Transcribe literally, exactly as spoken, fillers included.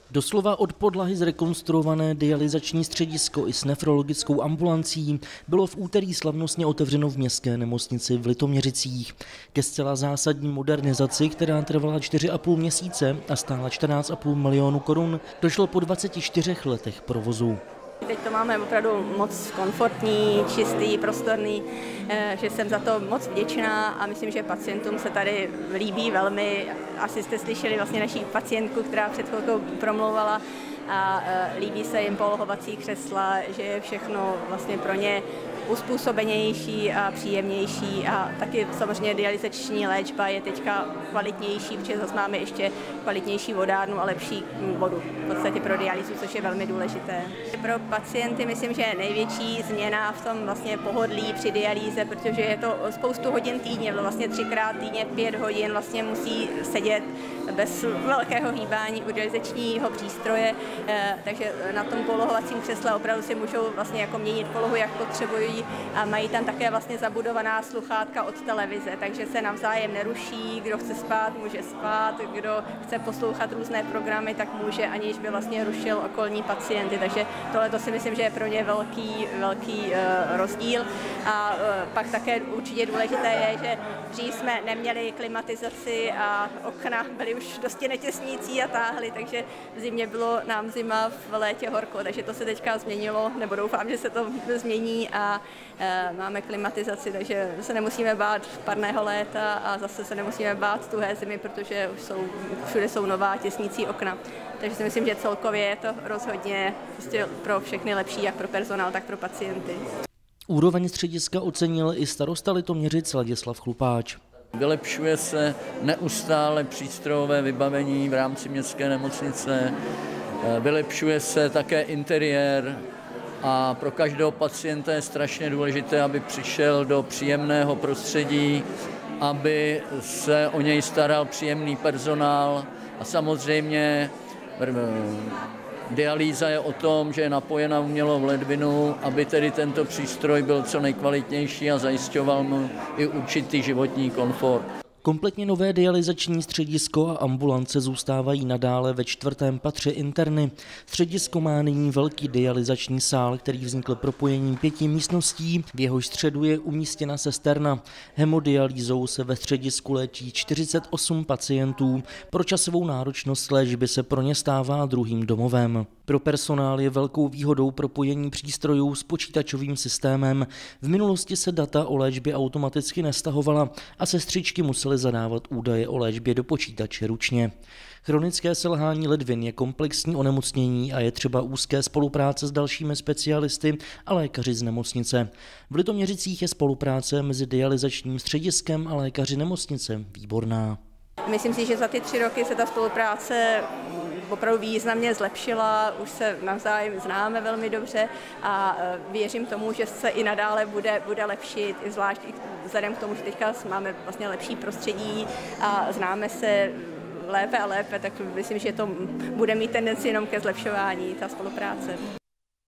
Doslova od podlahy zrekonstruované dialyzační středisko i s nefrologickou ambulancí bylo v úterý slavnostně otevřeno v městské nemocnici v Litoměřicích. Ke zcela zásadní modernizaci, která trvala čtyři a půl měsíce a stála čtrnáct a půl milionu korun, došlo po dvaceti čtyřech letech provozu. Teď to máme opravdu moc komfortní, čistý, prostorný, že jsem za to moc vděčná a myslím, že pacientům se tady líbí velmi. Asi jste slyšeli vlastně naší pacientku, která před chvilkou promlouvala, a líbí se jim polohovací křesla, že je všechno vlastně pro ně uspůsobenější a příjemnější a taky samozřejmě dialyzační léčba je teďka kvalitnější, protože zase máme ještě kvalitnější vodárnu a lepší vodu v podstatě pro dialýzu, což je velmi důležité. Pro pacienty myslím, že je největší změna v tom vlastně pohodlí při dialýze, protože je to spoustu hodin týdně, vlastně třikrát týdně pět hodin vlastně musí sedět bez velkého hýbání u dialyzačního přístroje, takže na tom polohovacím křesle opravdu si můžou vlastně jako měnit polohu, jak potřebují, a mají tam také vlastně zabudovaná sluchátka od televize, takže se navzájem neruší, kdo chce spát, může spát, kdo chce poslouchat různé programy, tak může, aniž by vlastně rušil okolní pacienty, takže tohle to si myslím, že je pro ně velký, velký uh, rozdíl. A uh, pak také určitě důležité je, že dřív jsme neměli klimatizaci a okna byly už dosti netěsnící a táhly, takže v zimě bylo nám zima, v létě horko, takže to se teďka změnilo, nebo doufám, že se to změní a e, máme klimatizaci, takže se nemusíme bát parného léta a zase se nemusíme bát tuhé zimy, protože už jsou, všude jsou nová těsnící okna. Takže si myslím, že celkově je to rozhodně prostě pro všechny lepší, jak pro personál, tak pro pacienty. Úroveň střediska ocenil i starosta Litoměřic Ladislav Chlupáč. Vylepšuje se neustále přístrojové vybavení v rámci městské nemocnice, vylepšuje se také interiér a pro každého pacienta je strašně důležité, aby přišel do příjemného prostředí, aby se o něj staral příjemný personál a samozřejmě dialýza je o tom, že je napojena umělou ledvinu, aby tedy tento přístroj byl co nejkvalitnější a zajišťoval mu i určitý životní komfort. Kompletně nové dialyzační středisko a ambulance zůstávají nadále ve čtvrtém patře interny. Středisko má nyní velký dialyzační sál, který vznikl propojením pěti místností, v jehož středu je umístěna sesterna. Hemodialýzou se ve středisku léčí čtyřicet osm pacientů. Pro časovou náročnost léčby se pro ně stává druhým domovem. Pro personál je velkou výhodou propojení přístrojů s počítačovým systémem. V minulosti se data o léčbě automaticky nestahovala a sestřičky musely zadávat údaje o léčbě do počítače ručně. Chronické selhání ledvin je komplexní onemocnění a je třeba úzké spolupráce s dalšími specialisty a lékaři z nemocnice. V Litoměřicích je spolupráce mezi dialyzačním střediskem a lékaři nemocnice výborná. Myslím si, že za ty tři roky se ta spolupráce opravdu významně zlepšila, už se navzájem známe velmi dobře a věřím tomu, že se i nadále bude, bude lepšit, zvlášť vzhledem k tomu, že teďka máme vlastně lepší prostředí a známe se lépe a lépe, tak myslím, že to bude mít tendenci jenom ke zlepšování, ta spolupráce.